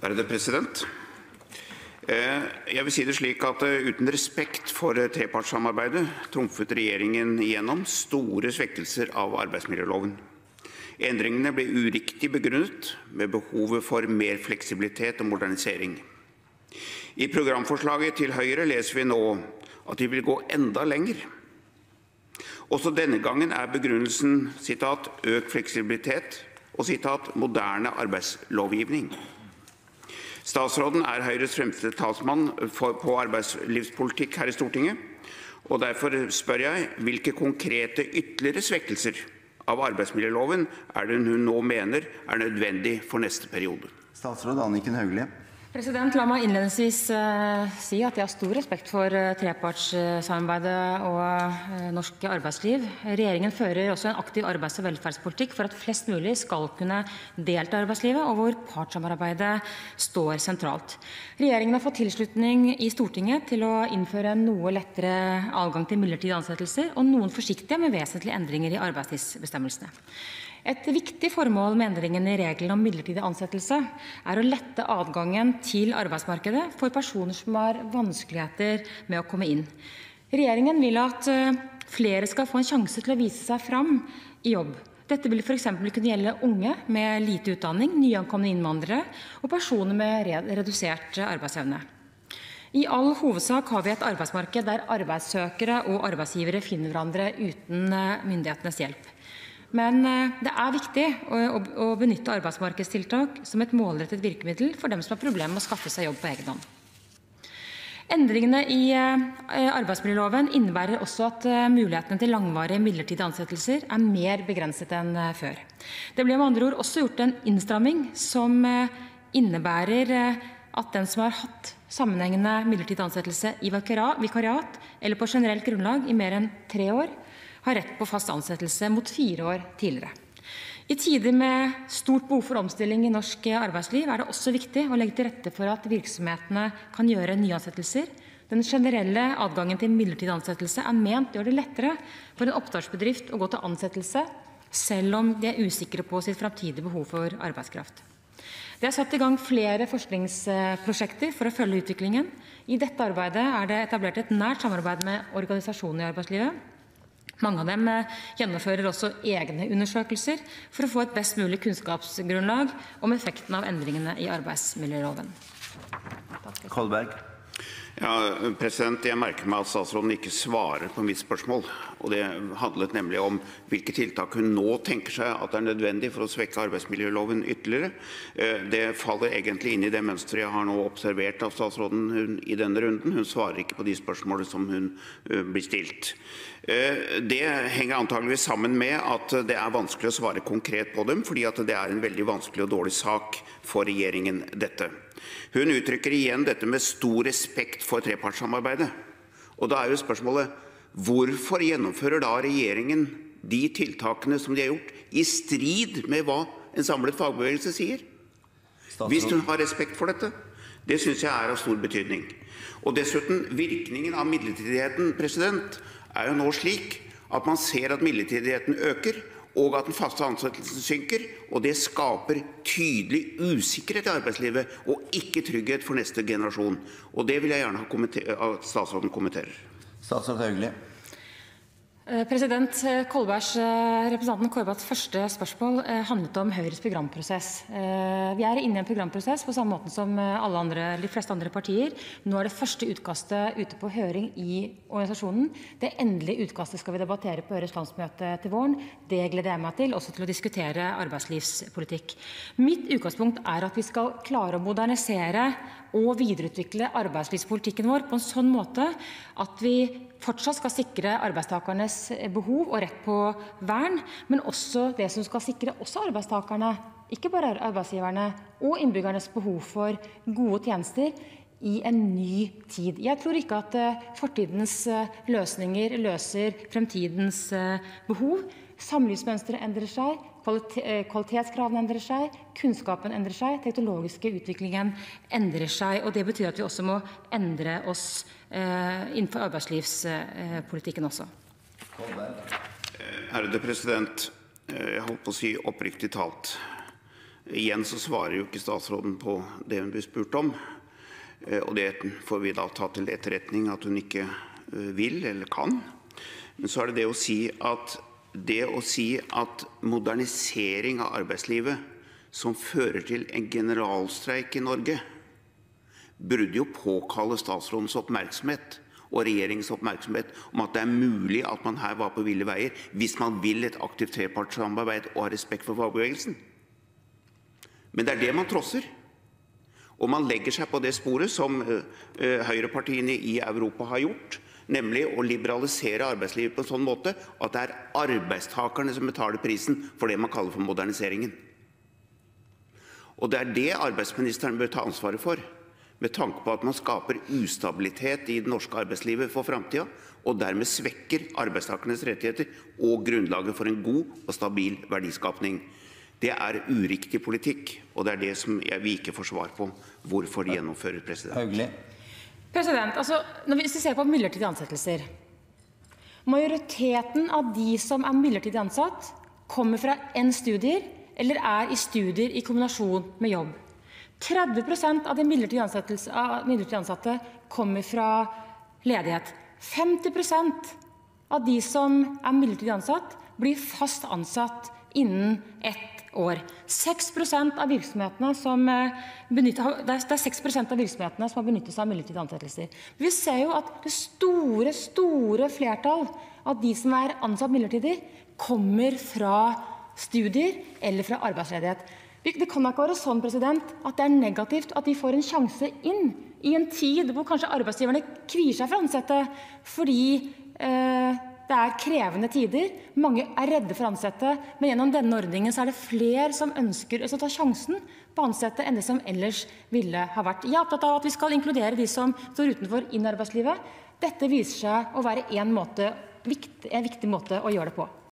Ærede president. Jeg vil si det slik at uten respekt for trepartssamarbeidet trumfet regjeringen gjennom store svekkelser av arbeidsmiljøloven. Endringene ble uriktig begrunnet med behovet for mer fleksibilitet og modernisering. I programforslaget til Høyre leser vi nå at de vil gå enda lenger. Også denne gangen begrunnelsen «økt fleksibilitet» og «moderne arbeidslovgivning». Statsråden Høyres fremste talsmann på arbeidslivspolitikk her i Stortinget, og derfor spør jeg, hvilke konkrete ytterligere svekkelser av arbeidsmiljøloven det hun nå mener nødvendig for neste periode? Statsråd Anniken Hauglie. La meg innledningsvis si at jeg har stor respekt for trepartssamarbeidet og norsk arbeidsliv. Regjeringen fører også en aktiv arbeids- og velferdspolitikk for at flest mulig skal kunne delta i arbeidslivet, og hvor partssamarbeidet står sentralt. Regjeringen har fått tilslutning i Stortinget til å innføre en noe lettere adgang til midlertidige ansettelser og noen forsiktige med vesentlige endringer i arbeidstidsbestemmelsene. Et viktig formål med endringene i reglene om midlertidig ansettelse å lette adgangen til arbeidsmarkedet for personer som har vanskeligheter med å komme inn. Regjeringen vil at flere skal få en sjanse til å vise seg fram i jobb. Dette vil for eksempel kunne gjelde unge med lite utdanning, nyankomne innvandrere og personer med redusert arbeidsevne. I all hovedsak har vi et arbeidsmarked der arbeidssøkere og arbeidsgivere finner hverandre uten myndighetenes hjelp. Men det viktig å benytte arbeidsmarkedstiltak som et målrettet virkemiddel for dem som har problemer med å skaffe seg jobb på egen hånd. Endringene i arbeidsmiljøloven innebærer også at mulighetene til langvarige midlertidige ansettelser mer begrenset enn før. Det ble med andre ord også gjort en innstramming som innebærer at den som har hatt sammenhengende midlertidig ansettelse i vikariat eller på generelt grunnlag i mer enn 3 år, har rett på fast ansettelse mot 4 år tidligere. I tider med stort behov for omstilling i norsk arbeidsliv det også viktig å legge til rette for at virksomhetene kan gjøre nyansettelser. Den generelle adgangen til midlertidig ansettelse ment å gjøre det lettere for en oppstartsbedrift å gå til ansettelse, selv om de usikre på sitt framtidige behov for arbeidskraft. Det satt i gang flere forskningsprosjekter for å følge utviklingen. I dette arbeidet det etablert et nært samarbeid med organisasjonene i arbeidslivet. Mange av dem gjennomfører også egne undersøkelser for å få et best mulig kunnskapsgrunnlag om effekten av endringene i arbeidsmiljøloven. Kolberg. Ja, jeg merker meg at statsråden ikke svarer på mitt spørsmål, og det handlet nemlig om hvilke tiltak hun nå tenker seg nødvendig for å svekke arbeidsmiljøloven ytterligere. Det faller egentlig inn i det mønstret jeg har nå observert av statsråden i denne runden. Hun svarer ikke på de spørsmålene som hun blir stilt. Det henger antageligvis sammen med at det vanskelig å svare konkret på dem, fordi at det en veldig vanskelig og dårlig sak for regjeringen dette. Hun uttrykker igjen dette med stor respekt for trepartssamarbeidet. Og da jo spørsmålet, hvorfor gjennomfører da regjeringen de tiltakene som de har gjort, i strid med hva en samlet fagbevegelse sier? Hvis hun har respekt for dette, det synes jeg av stor betydning. Og dessuten, virkningen av midlertidigheten, jo nå slik at man ser at midlertidigheten øker, og at den faste ansettelsen synker, og det skaper tydelig usikkerhet i arbeidslivet, og ikke trygghet for neste generasjon. Og det vil jeg gjerne at statsråden kommenterer. Statsråd Hauglie. Representanten Kolbergs første spørsmål handlet om Høyres programprosess. Vi inne i en programprosess på samme måte som de fleste andre partier. Nå det første utkastet ute på høring i organisasjonen. Det endelige utkastet skal vi debattere på Høyres landsmøte til våren. Det gleder jeg meg til, også til å diskutere arbeidslivspolitikk. Mitt utgangspunkt at vi skal klare å modernisere og videreutvikle arbeidslivspolitikken vår på en sånn måte at vi fortsatt skal sikre arbeidstakernes behov og rett på vern, men også det som skal sikre også arbeidstakerne, ikke bare arbeidsgiverne, og innbyggernes behov for gode tjenester i en ny tid. Jeg tror ikke at fortidens løsninger løser fremtidens behov. Samlivsmønsteret endrer seg, kvalitetskravene endrer seg, kunnskapen endrer seg, teknologiske utviklingen endrer seg, og det betyr at vi også må endre oss innenfor arbeidslivspolitikken også. Ærede president, jeg holdt på å si oppriktig talt. Igjen så svarer jo ikke statsråden på det hun blir spurt om, og det får vi da ta til etterretning at hun ikke vil eller kan. Men så det å si at modernisering av arbeidslivet som fører til en generalstreik i Norge, burde jo påkalle statsrådens oppmerksomhet og regjeringens oppmerksomhet om at det mulig at man her var på ville veier hvis man vil et aktivt trepartssamarbeid og har respekt for fagbevegelsen. Men det det man trosser. Og man legger seg på det sporet som høyrepartiene i Europa har gjort, nemlig å liberalisere arbeidslivet på en sånn måte at det arbeidstakerne som betaler prisen for det man kaller for moderniseringen. Og det det arbeidsministeren bør ta ansvaret for, med tanke på at man skaper ustabilitet i det norske arbeidslivet for fremtiden, og dermed svekker arbeidstakernes rettigheter og grunnlaget for en god og stabil verdiskapning. Det uriktig politikk, og det det som vi ikke får svar på hvorfor de gjennomfører, president. Hauglie. Altså, hvis vi ser på midlertidige ansettelser, majoriteten av de som midlertidig ansatt, kommer fra en studier eller i studier i kombinasjon med jobb. 30% av de midlertidig ansatte kommer fra ledighet. 50% av de som midlertidig ansatt, blir fast ansatt innen 1 år. 6% av virksomhetene som det 6% av virksomhetene som har benyttet seg av midlertidige ansettelser. Vi ser jo at det store flertall av de som ansatt midlertidig, kommer fra studier eller fra arbeidsledighet. Det kan ikke være sånn at det negativt at de får en sjanse inn i en tid hvor kanskje arbeidsgiverne kvier seg for å ansette fordi det krevende tider. Mange redde for å ansette, men gjennom denne ordningen det flere som ønsker å ta sjansen på å ansette enn det som ellers ville ha vært. Jeg opptatt av at vi skal inkludere de som står utenfor inn i arbeidslivet. Dette viser seg å være en viktig måte å gjøre det på.